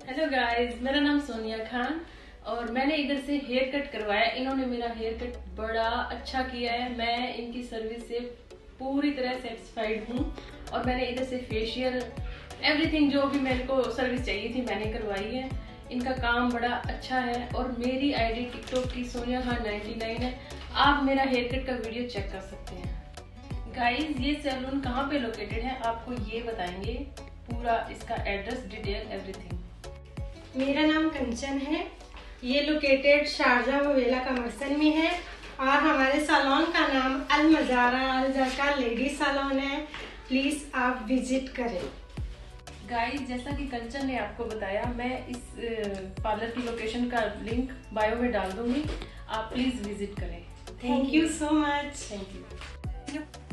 Hello guys, मेरा नाम सोनिया खान और मैंने इधर से हेयर कट करवाया। इन्होंने मेरा हेयर कट बड़ा अच्छा किया है। मैं इनकी सर्विस से पूरी तरह सेटिस्फाइड हूँ और मैंने इधर से फेशियल एवरीथिंग जो भी मेरे को सर्विस चाहिए थी मैंने करवाई है। इनका काम बड़ा अच्छा है और मेरी आईडी टिकटॉक की सोनिया खान 99 है। आप मेरा हेयर कट का वीडियो चेक कर सकते हैं। गाइस, ये सैलून कहाँ पे लोकेटेड है आपको ये बताएंगे, पूरा इसका एड्रेस, डिटेल, एवरीथिंग। मेरा नाम कंचन है। ये लोकेटेड शारजा वेला कमर्सन में है और हमारे सैलून का नाम Al Mazara Al Zarqa ladies salon है। प्लीज आप विजिट करें। गाइस, जैसा कि कंचन ने आपको बताया, मैं इस पार्लर की लोकेशन का लिंक बायो में डाल दूंगी। आप प्लीज विजिट करें। Thank you so much. Thank you.